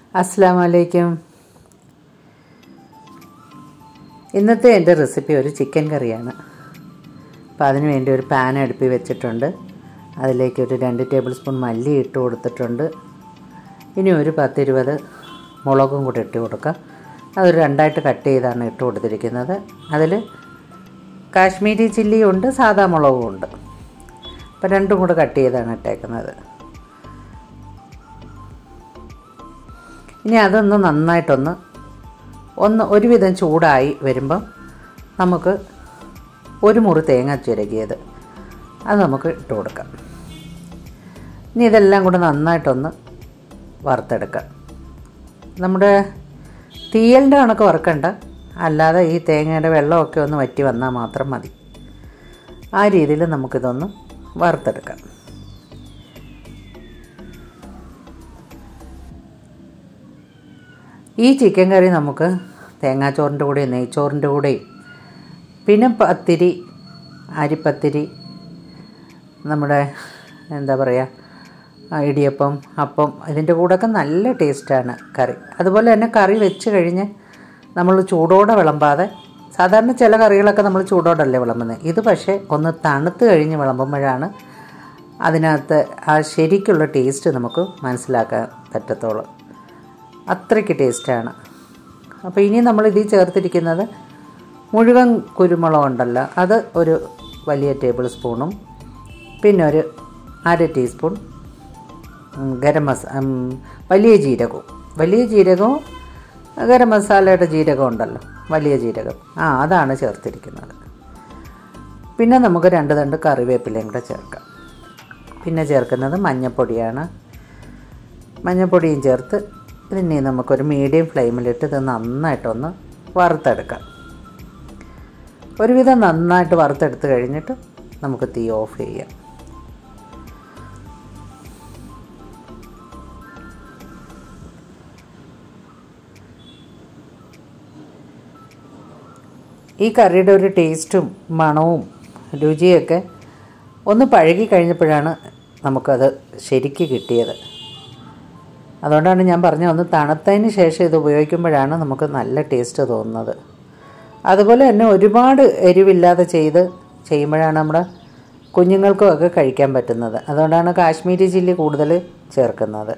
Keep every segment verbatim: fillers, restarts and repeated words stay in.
अस्सलामु अलैकुम. ഇന്നത്തെ എൻ്റെ റെസിപ്പി ഒരു ചിക്കൻ കറിയാണ്. അപ്പോൾ അതിന് വേണ്ടി ഒരു പാൻ അടുപ്പിൽ വെച്ചിട്ടുണ്ട്. അതിലേക്ക് ഒരു രണ്ട് ടേബിൾ സ്പൂൺ മല്ലി ഇട്ട് കൊടുത്തിട്ടുണ്ട്. ഇനി ഒരു പത്ത് ഇരുപത് മുളകും കൂടി ഇട്ട് കൊടുക്കാം. അതൊരു രണ്ടായിട്ട് കട്ട് ചെയ്താണ് ഇട്ട് കൊടുത്തിരിക്കുന്നത്. അതിൽ കാശ്മീരി ചില്ലിയും ഉണ്ട്, സാദാ മുളകും ഉണ്ട്. അപ്പോൾ രണ്ടും കൂടെ കട്ട് ചെയ്താണ് ഇട്ടേക്കുന്നത്. ഇനി അതൊന്ന് നന്നായിട്ടൊന്ന് ഒന്ന് ഒരുവിധം ചൂടായി വരുമ്പം നമുക്ക് ഒരു മുറി തേങ്ങ ചിരകിയത് അത് നമുക്ക് ഇട്ട് കൊടുക്കാം. ഇനി ഇതെല്ലാം കൂടെ നന്നായിട്ടൊന്ന് വറുത്തെടുക്കാം. നമ്മുടെ തീയലിൻ്റെ കണക്ക് വറുക്കണ്ട, അല്ലാതെ ഈ തേങ്ങയുടെ വെള്ളമൊക്കെ ഒന്ന് വറ്റി വന്നാൽ മാത്രം മതി. ആ രീതിയിൽ നമുക്കിതൊന്ന് വറുത്തെടുക്കാം. ഈ ചിക്കൻ കറി നമുക്ക് തേങ്ങാച്ചോറിൻ്റെ കൂടെയും നെയ്ച്ചോറിൻ്റെ കൂടെയും പിന്നെ പത്തിരി, അരിപ്പത്തിരി, നമ്മുടെ എന്താ പറയുക ഇടിയപ്പം, അപ്പം, ഇതിൻ്റെ കൂടെയൊക്കെ നല്ല ടേസ്റ്റാണ് കറി. അതുപോലെ തന്നെ കറി വെച്ച് കഴിഞ്ഞ് നമ്മൾ ചൂടോടെ വിളമ്പാതെ, സാധാരണ ചില കറികളൊക്കെ നമ്മൾ ചൂടോടല്ലേ വിളമ്പുന്നത്. ഇത് പക്ഷേ ഒന്ന് തണുത്ത് കഴിഞ്ഞ് വിളമ്പുമ്പോഴാണ് അതിനകത്ത് ആ ശരിക്കുള്ള ടേസ്റ്റ് നമുക്ക് മനസ്സിലാക്കാൻ പറ്റത്തുള്ളൂ. അത്രയ്ക്ക് ടേസ്റ്റാണ്. അപ്പോൾ ഇനി നമ്മൾ ഇതിൽ ചേർത്തിരിക്കുന്നത് മുഴുവൻ കുരുമുളക് ഉണ്ടല്ലോ, അത് ഒരു വലിയ ടേബിൾ സ്പൂണും പിന്നെ ഒരു അര ടീസ്പൂൺ ഗരം മസാല, വലിയ ജീരകവും വലിയ ജീരകവും ഗരം മസാലയുടെ ജീരകം ഉണ്ടല്ലോ, വലിയ ജീരകം, ആ അതാണ് ചേർത്തിരിക്കുന്നത്. പിന്നെ നമുക്ക് രണ്ട് തണ്ട് കറിവേപ്പിലയും കൂടെ ചേർക്കാം. പിന്നെ ചേർക്കുന്നത് മഞ്ഞൾപ്പൊടിയാണ്. മഞ്ഞൾപ്പൊടിയും ചേർത്ത് ഇതിനെ നമുക്കൊരു മീഡിയം ഫ്ലെയിമിലിട്ട് ഇത് നന്നായിട്ടൊന്ന് വറുത്തെടുക്കാം. ഒരുവിധം നന്നായിട്ട് വറുത്തെടുത്ത് കഴിഞ്ഞിട്ട് നമുക്ക് തീ ഓഫ് ചെയ്യാം. ഈ കറിയുടെ ഒരു ടേസ്റ്റും മണവും രുചിയൊക്കെ ഒന്ന് പഴകി കഴിഞ്ഞപ്പോഴാണ് നമുക്കത് ശരിക്ക് കിട്ടിയത്. അതുകൊണ്ടാണ് ഞാൻ പറഞ്ഞത്, ഒന്ന് തണുത്തതിന് ശേഷം ഇത് ഉപയോഗിക്കുമ്പോഴാണ് നമുക്ക് നല്ല ടേസ്റ്റ് തോന്നുന്നത്. അതുപോലെ തന്നെ ഒരുപാട് എരിവില്ലാതെ ചെയ്ത് ചെയ്യുമ്പോഴാണ് നമ്മുടെ കുഞ്ഞുങ്ങൾക്കും ഒക്കെ കഴിക്കാൻ പറ്റുന്നത്. അതുകൊണ്ടാണ് കാശ്മീരി ചില്ലി കൂടുതൽ ചേർക്കുന്നത്.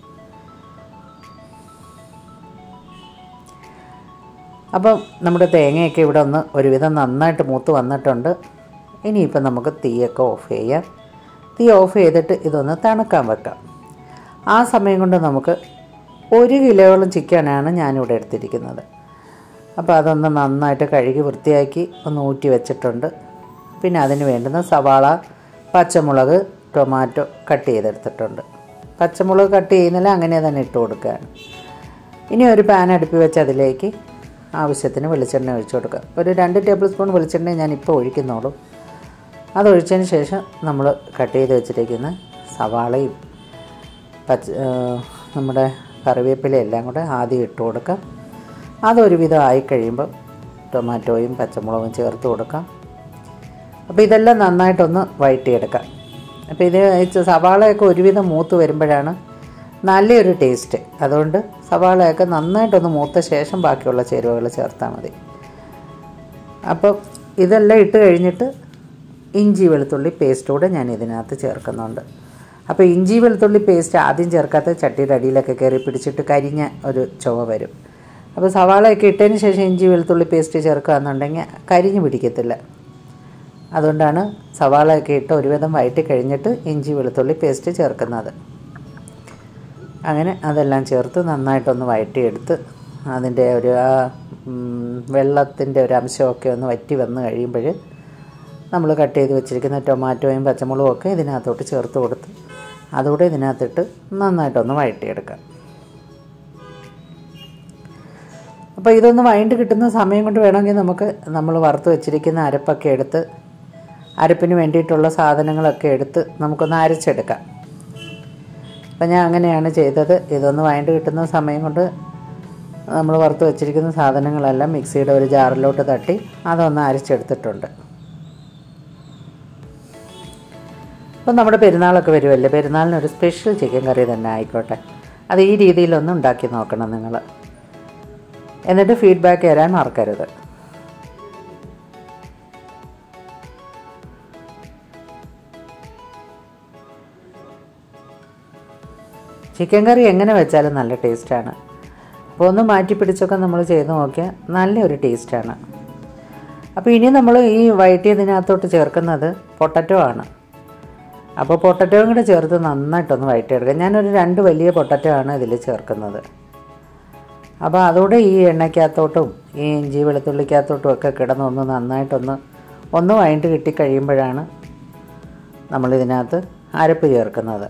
അപ്പം നമ്മുടെ തേങ്ങയൊക്കെ ഇവിടെ ഒന്ന് ഒരുവിധം നന്നായിട്ട് മൂത്ത് വന്നിട്ടുണ്ട്. ഇനിയിപ്പം നമുക്ക് തീയൊക്കെ ഓഫ് ചെയ്യാം. തീ ഓഫ് ചെയ്തിട്ട് ഇതൊന്ന് തണുക്കാൻ വെക്കാം. ആ സമയം കൊണ്ട് നമുക്ക് ഒരു കിലോയോളം ചിക്കനാണ് ഞാനിവിടെ എടുത്തിരിക്കുന്നത്. അപ്പോൾ അതൊന്ന് നന്നായിട്ട് കഴുകി വൃത്തിയാക്കി ഒന്ന് ഊറ്റി വെച്ചിട്ടുണ്ട്. പിന്നെ അതിന് വേണ്ടുന്ന സവാള, പച്ചമുളക്, ടൊമാറ്റോ കട്ട് ചെയ്തെടുത്തിട്ടുണ്ട്. പച്ചമുളക് കട്ട് ചെയ്യുന്നില്ല, അങ്ങനെ തന്നെ ഇട്ട് കൊടുക്കുകയാണ്. ഇനി ഒരു പാൻ അടുപ്പി വെച്ച് അതിലേക്ക് ആവശ്യത്തിന് വെളിച്ചെണ്ണ ഒഴിച്ചു കൊടുക്കുക. ഒരു രണ്ട് ടേബിൾ സ്പൂൺ വെളിച്ചെണ്ണ ഞാനിപ്പോൾ ഒഴിക്കുന്നുള്ളൂ. അതൊഴിച്ചതിന് ശേഷം നമ്മൾ കട്ട് ചെയ്ത് വെച്ചിരിക്കുന്ന സവാളയും പച്ച നമ്മുടെ കറിവേപ്പിലയെല്ലാം കൂടെ ആദ്യം ഇട്ട് കൊടുക്കാം. അതൊരുവിധം ആയിക്കഴിയുമ്പോൾ ടൊമാറ്റോയും പച്ചമുളകും ചേർത്ത് കൊടുക്കാം. അപ്പോൾ ഇതെല്ലാം നന്നായിട്ടൊന്ന് വഴറ്റിയെടുക്കാം. അപ്പോൾ ഇത് സവാളയൊക്കെ ഒരുവിധം മൂത്ത് വരുമ്പോഴാണ് നല്ലൊരു ടേസ്റ്റ്. അതുകൊണ്ട് സവാളയൊക്കെ നന്നായിട്ടൊന്ന് മൂത്ത ശേഷം ബാക്കിയുള്ള ചേരുവകൾ ചേർത്താൽ മതി. അപ്പോൾ ഇതെല്ലാം ഇട്ട് കഴിഞ്ഞിട്ട് ഇഞ്ചി വെളുത്തുള്ളി പേസ്റ്റ് കൂടെ ഞാൻ ഇതിനകത്ത് ചേർക്കുന്നുണ്ട്. അപ്പോൾ ഇഞ്ചി വെളുത്തുള്ളി പേസ്റ്റ് ആദ്യം ചേർക്കാത്ത ചട്ടിയുടെ അടിയിലൊക്കെ കയറി പിടിച്ചിട്ട് കരിഞ്ഞ ഒരു ചുവ വരും. അപ്പോൾ സവാളയൊക്കെ ഇട്ടതിന് ശേഷം ഇഞ്ചി വെളുത്തുള്ളി പേസ്റ്റ് ചേർക്കുക എന്നുണ്ടെങ്കിൽ കരിഞ്ഞ് പിടിക്കത്തില്ല. അതുകൊണ്ടാണ് സവാളയൊക്കെ ഇട്ട് ഒരുവിധം വഴറ്റി കഴിഞ്ഞിട്ട് ഇഞ്ചി വെളുത്തുള്ളി പേസ്റ്റ് ചേർക്കുന്നത്. അങ്ങനെ അതെല്ലാം ചേർത്ത് നന്നായിട്ടൊന്ന് വഴറ്റിയെടുത്ത് അതിൻ്റെ ഒരു ആ വെള്ളത്തിൻ്റെ ഒരു അംശമൊക്കെ ഒന്ന് വറ്റി വന്ന് കഴിയുമ്പോൾ നമ്മൾ കട്ട് ചെയ്ത് വെച്ചിരിക്കുന്ന ടൊമാറ്റോയും പച്ചമുളകും ഒക്കെ ഇതിനകത്തോട്ട് ചേർത്ത് കൊടുത്ത് അതുകൂടെ ഇതിനകത്തിട്ട് നന്നായിട്ടൊന്ന് വഴറ്റിയെടുക്കാം. അപ്പോൾ ഇതൊന്ന് വഴണ്ട് കിട്ടുന്ന സമയം കൊണ്ട് വേണമെങ്കിൽ നമുക്ക് നമ്മൾ വറുത്ത് വെച്ചിരിക്കുന്ന അരപ്പൊക്കെ എടുത്ത് അരപ്പിന് വേണ്ടിയിട്ടുള്ള സാധനങ്ങളൊക്കെ എടുത്ത് നമുക്കൊന്ന് അരച്ചെടുക്കാം. അപ്പം ഞാൻ അങ്ങനെയാണ് ചെയ്തത്. ഇതൊന്ന് വഴണ്ട് കിട്ടുന്ന സമയം കൊണ്ട് നമ്മൾ വറുത്ത് വെച്ചിരിക്കുന്ന സാധനങ്ങളെല്ലാം മിക്സിയുടെ ഒരു ജാറിലോട്ട് തട്ടി അതൊന്ന് അരച്ചെടുത്തിട്ടുണ്ട്. അപ്പോൾ നമ്മുടെ പെരുന്നാളൊക്കെ വരുമല്ലേ, പെരുന്നാളിനൊരു സ്പെഷ്യൽ ചിക്കൻ കറി തന്നെ ആയിക്കോട്ടെ. അത് ഈ രീതിയിലൊന്ന് ഉണ്ടാക്കി നോക്കണം നിങ്ങൾ. എന്നിട്ട് ഫീഡ്ബാക്ക് തരാൻ മറക്കരുത്. ചിക്കൻ കറി എങ്ങനെ വെച്ചാലും നല്ല ടേസ്റ്റാണ്. അപ്പോൾ ഒന്ന് മാറ്റി പിടിച്ചൊക്കെ നമ്മൾ ചെയ്ത് നോക്കിയാൽ നല്ലൊരു ടേസ്റ്റാണ്. അപ്പോൾ ഇനി നമ്മൾ ഈ വഴറ്റിയതിനകത്തോട്ട് ചേർക്കുന്നത് പൊട്ടറ്റോ ആണ്. അപ്പോൾ പൊട്ടറ്റോയും കൂടെ ചേർത്ത് നന്നായിട്ടൊന്ന് വഴറ്റിയെടുക്കുക. ഞാനൊരു രണ്ട് വലിയ പൊട്ടറ്റോ ആണ് ഇതിൽ ചേർക്കുന്നത്. അപ്പോൾ അതോടെ ഈ എണ്ണയ്ക്കകത്തോട്ടും ഈ ഇഞ്ചി വെളുത്തുള്ളിക്കകത്തോട്ടും ഒക്കെ കിടന്നൊന്ന് നന്നായിട്ടൊന്ന് ഒന്ന് വഴറ്റി കിട്ടിക്കഴിയുമ്പോഴാണ് നമ്മളിതിനകത്ത് അരപ്പ് ചേർക്കുന്നത്.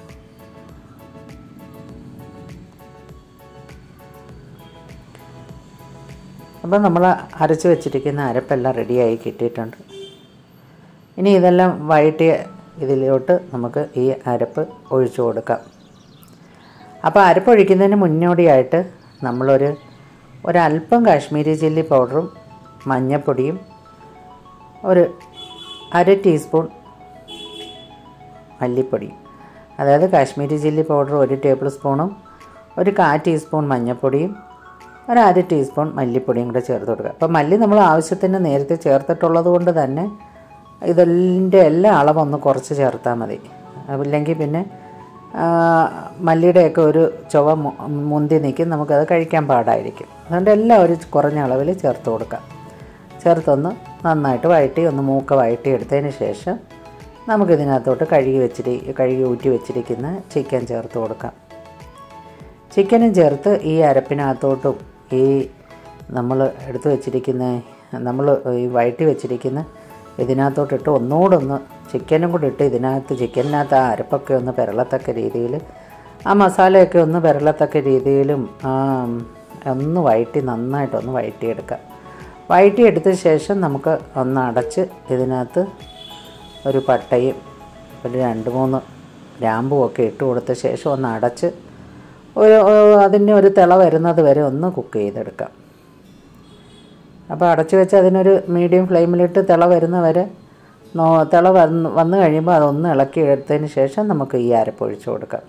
അപ്പോൾ നമ്മൾ അരച്ച് വെച്ചിരിക്കുന്ന അരപ്പെല്ലാം റെഡിയായി കിട്ടിയിട്ടുണ്ട്. ഇനി ഇതെല്ലാം വഴറ്റിയ ഇതിലോട്ട് നമുക്ക് ഈ അരപ്പ് ഒഴിച്ചു കൊടുക്കാം. അപ്പോൾ അരപ്പ് ഒഴിക്കുന്നതിന് മുന്നോടിയായിട്ട് നമ്മളൊരു ഒരല്പം കാശ്മീരി ചില്ലി പൗഡറും മഞ്ഞൾപ്പൊടിയും ഒരു അര ടീസ്പൂൺ മല്ലിപ്പൊടിയും, അതായത് കാശ്മീരി ചില്ലി പൗഡർ ഒരു ടേബിൾ സ്പൂണും ഒരു കാൽ ടീസ്പൂൺ മഞ്ഞൾപ്പൊടിയും ഒരു അര ടീസ്പൂൺ മല്ലിപ്പൊടിയും കൂടെ ചേർത്ത് കൊടുക്കുക. അപ്പോൾ മല്ലി നമ്മൾ ആവശ്യത്തിന് നേരത്തെ ചേർത്തിട്ടുള്ളത് കൊണ്ട് തന്നെ ഇതിൻ്റെ എല്ലാ അളവൊന്ന് കുറച്ച് ചേർത്താൽ മതി. അല്ലെങ്കിൽ പിന്നെ മല്ലിയുടെയൊക്കെ ഒരു ചുവ മുന്തി നിൽക്കും, നമുക്കത് കഴിക്കാൻ പാടായിരിക്കും. അതുകൊണ്ട് എല്ലാം ഒരു കുറഞ്ഞ അളവിൽ ചേർത്ത് കൊടുക്കാം. ചേർത്തൊന്ന് നന്നായിട്ട് വഴറ്റി ഒന്ന് മൂക്ക വഴറ്റി എടുത്തതിന് ശേഷം നമുക്കിതിനകത്തോട്ട് കഴുകി വെച്ചിരി കഴുകി ഊറ്റി വെച്ചിരിക്കുന്ന ചിക്കൻ ചേർത്ത് കൊടുക്കാം. ചിക്കനും ചേർത്ത് ഈ അരപ്പിനകത്തോട്ടും ഈ നമ്മൾ എടുത്ത് വെച്ചിരിക്കുന്ന നമ്മൾ ഈ വഴറ്റി വെച്ചിരിക്കുന്ന ഇതിനകത്തോട്ടിട്ട് ഒന്നുകൂടെ ഒന്ന് ചിക്കനും കൂടെ ഇട്ട് ഇതിനകത്ത് ചിക്കനകത്ത് ആ അരപ്പൊക്കെ ഒന്ന് പെരളത്തക്ക രീതിയിൽ ആ മസാലയൊക്കെ ഒന്ന് പെരളത്തക്ക രീതിയിലും ഒന്ന് വഴറ്റി നന്നായിട്ടൊന്ന് വഴറ്റിയെടുക്കാം. വഴറ്റിയെടുത്ത ശേഷം നമുക്ക് ഒന്ന് അടച്ച് ഇതിനകത്ത് ഒരു പട്ടയും ഒരു രണ്ട് മൂന്ന് ഗ്രാമ്പും ഒക്കെ ഇട്ട് കൊടുത്ത ശേഷം ഒന്ന് അടച്ച് ഒരു അതിന് ഒരു തിള വരുന്നത് വരെ ഒന്ന് കുക്ക് ചെയ്തെടുക്കാം. അപ്പോൾ അടച്ചു വെച്ച് അതിനൊരു മീഡിയം ഫ്ലെയിമിലിട്ട് തിള വരുന്ന വരെ നോ തിള വന്ന് വന്നു കഴിയുമ്പോൾ അതൊന്ന് ഇളക്കി എടുത്തതിന് ശേഷം നമുക്ക് ഈ അരപ്പൊഴിച്ച് കൊടുക്കാം.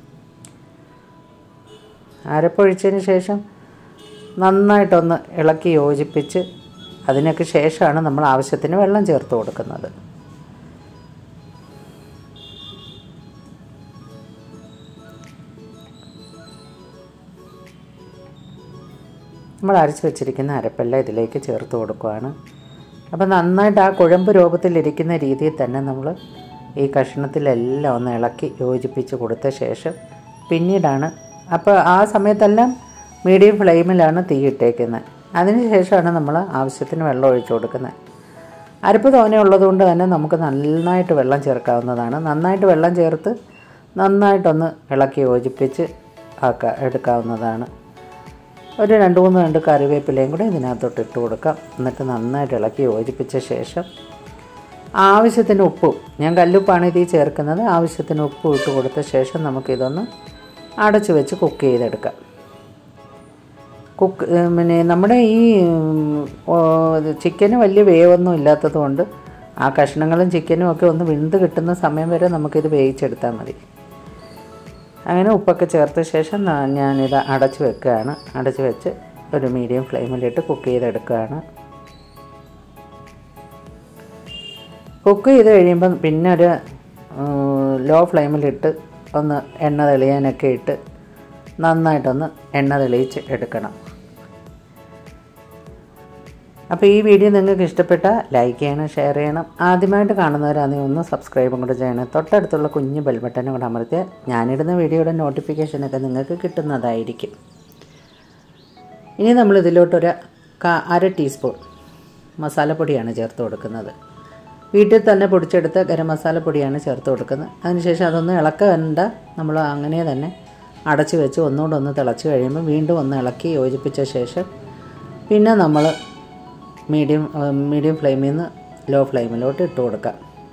അരപ്പൊഴിച്ചതിന് ശേഷം നന്നായിട്ടൊന്ന് ഇളക്കി യോജിപ്പിച്ച് അതിനൊക്കെ ശേഷമാണ് നമ്മൾ ആവശ്യത്തിന് വെള്ളം ചേർത്ത് കൊടുക്കുന്നത്. നമ്മൾ അരച്ച് വെച്ചിരിക്കുന്ന അരപ്പെല്ലാം ഇതിലേക്ക് ചേർത്ത് കൊടുക്കുകയാണ്. അപ്പോൾ നന്നായിട്ട് ആ കുഴമ്പ് രൂപത്തിലിരിക്കുന്ന രീതിയിൽ തന്നെ നമ്മൾ ഈ കഷ്ണത്തിലെല്ലാം ഒന്ന് ഇളക്കി യോജിപ്പിച്ച് കൊടുത്ത ശേഷം പിന്നീടാണ്, അപ്പോൾ ആ സമയത്തെല്ലാം മീഡിയം ഫ്ലെയിമിലാണ് തീ ഇട്ടേക്കുന്നത്. അതിന് ശേഷമാണ് നമ്മൾ ആവശ്യത്തിന് വെള്ളം ഒഴിച്ചു കൊടുക്കുന്നത്. അരപ്പ് തോനെ ഉള്ളതുകൊണ്ട് തന്നെ നമുക്ക് നന്നായിട്ട് വെള്ളം ചേർക്കാവുന്നതാണ്. നന്നായിട്ട് വെള്ളം ചേർത്ത് നന്നായിട്ടൊന്ന് ഇളക്കി യോജിപ്പിച്ച് ആക്കുക എടുക്കാവുന്നതാണ്. ഒരു രണ്ട് മൂന്ന് രണ്ട് കറിവേപ്പിലയും കൂടെ ഇതിനകത്തോട്ട് ഇട്ട് കൊടുക്കാം. എന്നിട്ട് നന്നായിട്ട് ഇളക്കി യോജിപ്പിച്ച ശേഷം ആവശ്യത്തിന് ഉപ്പും, ഞാൻ കല്ലുപ്പാണ് ഇതിൽ ചേർക്കുന്നത്, ആവശ്യത്തിന് ഉപ്പ് ഇട്ട് കൊടുത്ത ശേഷം നമുക്കിതൊന്ന് അടച്ച് വെച്ച് കുക്ക് ചെയ്തെടുക്കാം. കുക്ക് പിന്നെ നമ്മുടെ ഈ ചിക്കന് വലിയ വേവൊന്നും ഇല്ലാത്തത് കൊണ്ട് ആ കഷ്ണങ്ങളും ചിക്കനും ഒക്കെ ഒന്ന് വെന്ത് കിട്ടുന്ന സമയം വരെ നമുക്കിത് വേവിച്ചെടുത്താൽ മതി. അങ്ങനെ ഉപ്പൊക്കെ ചേർത്ത ശേഷം ഞാനിത് അടച്ച് വെക്കുകയാണ്. അടച്ച് വെച്ച് ഒരു മീഡിയം ഫ്ലെയിമിലിട്ട് കുക്ക് ചെയ്തെടുക്കുകയാണ്. കുക്ക് ചെയ്ത് കഴിയുമ്പം പിന്നെ ഒരു ലോ ഫ്ലെയിമിലിട്ട് ഒന്ന് എണ്ണ തെളിയാനൊക്കെ ഇട്ട് നന്നായിട്ടൊന്ന് എണ്ണ തെളിയിച്ച് എടുക്കണം. അപ്പോൾ ഈ വീഡിയോ നിങ്ങൾക്ക് ഇഷ്ടപ്പെട്ടാൽ ലൈക്ക് ചെയ്യണം, ഷെയർ ചെയ്യണം. ആദ്യമായിട്ട് കാണുന്നവരാണെങ്കിൽ ഒന്ന് സബ്സ്ക്രൈബും കൂടെ ചെയ്യണം. തൊട്ടടുത്തുള്ള കുഞ്ഞ് ബെൽ ബട്ടനും കൂടെ അമർത്തിയാൽ ഞാനിടുന്ന വീഡിയോയുടെ നോട്ടിഫിക്കേഷനൊക്കെ നിങ്ങൾക്ക് കിട്ടുന്നതായിരിക്കും. ഇനി നമ്മൾ ഇതിലോട്ടൊരു അര ടീസ്പൂൺ മസാലപ്പൊടിയാണ് ചേർത്ത് കൊടുക്കുന്നത്. വീട്ടിൽ തന്നെ പൊടിച്ചെടുത്ത ഗരം മസാലപ്പൊടിയാണ് ചേർത്ത് കൊടുക്കുന്നത്. അതിനുശേഷം അതൊന്ന് ഇളക്കണ്ട, നമ്മൾ അങ്ങനെ തന്നെ അടച്ച് വെച്ച് ഒന്നുകൂടെ ഒന്ന് തിളച്ച് കഴിയുമ്പോൾ വീണ്ടും ഒന്ന് ഇളക്കി യോജിപ്പിച്ച ശേഷം പിന്നെ നമ്മൾ മീഡിയം മീഡിയം ഫ്ലെയിമിൽ നിന്ന് ലോ ഫ്ലെയിമിലോട്ട് ഇട്ട് കൊടുക്കാം.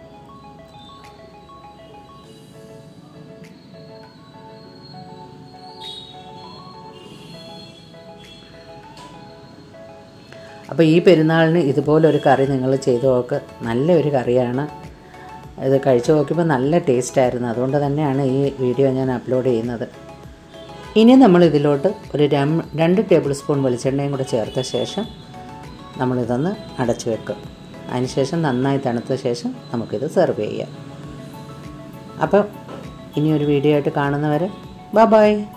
അപ്പോൾ ഈ പെരുന്നാളിന് ഇതുപോലൊരു കറി നിങ്ങൾ ചെയ്ത് നോക്ക്. നല്ലൊരു കറിയാണ്. ഇത് കഴിച്ചു നോക്കിയപ്പോൾ നല്ല ടേസ്റ്റായിരുന്നു. അതുകൊണ്ട് തന്നെയാണ് ഈ വീഡിയോ ഞാൻ അപ്ലോഡ് ചെയ്യുന്നത്. ഇനി നമ്മൾ ഇതിലോട്ട് ഒരു രണ്ട് ടേബിൾ സ്പൂൺ വെളിച്ചെണ്ണയും കൂടെ ചേർത്ത ശേഷം നമ്മളിതൊന്ന് അടച്ചു വെക്കും. അതിനുശേഷം നന്നായി തണുത്ത ശേഷം നമുക്കിത് സെർവ് ചെയ്യാം. അപ്പം ഇനിയൊരു വീഡിയോ ആയിട്ട് കാണുന്നവരെ ബൈ ബൈ.